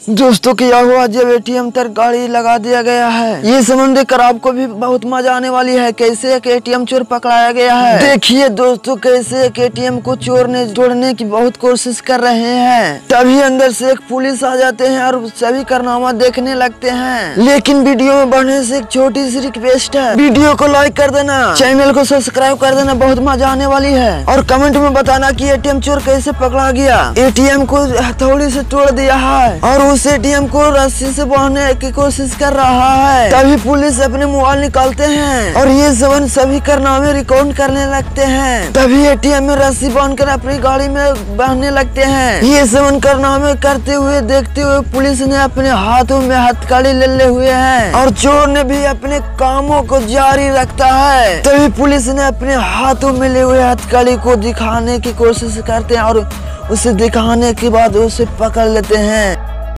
दोस्तों क्या हुआ जब एटीएम तक गाड़ी लगा दिया गया है। ये समझ देकर आपको भी बहुत मजा आने वाली है। कैसे एक एटीएम चोर पकड़ाया गया है। देखिए दोस्तों कैसे एक एटीएम को चोर ने तोड़ने की बहुत कोशिश कर रहे हैं। तभी अंदर से एक पुलिस आ जाते हैं और सभी कारनामा देखने लगते हैं। लेकिन वीडियो में बढ़ने से एक छोटी सी रिक्वेस्ट है, वीडियो को लाइक कर देना, चैनल को सब्सक्राइब कर देना, बहुत मजा आने वाली है। और कमेंट में बताना कि एटीएम चोर कैसे पकड़ा गया। एटीएम को हथौड़ी से तोड़ दिया है और उस एटीएम को रस्सी से बांधने की कोशिश कर रहा है। तभी पुलिस अपने मोबाइल निकालते हैं और ये जवान सभी कारनामे रिकॉर्ड करने लगते हैं। तभी एटीएम में रस्सी बांधकर अपनी गाड़ी में बांधने लगते हैं। ये जवान कारनामे करते हुए देखते हुए पुलिस ने अपने हाथों में हथकड़ी ले हुए हैं और चोर ने भी अपने कामों को जारी रखता है। तभी पुलिस ने अपने हाथों में ले हुए हथकड़ी को दिखाने की कोशिश करते हैं और उसे दिखाने के बाद उसे पकड़ लेते हैं।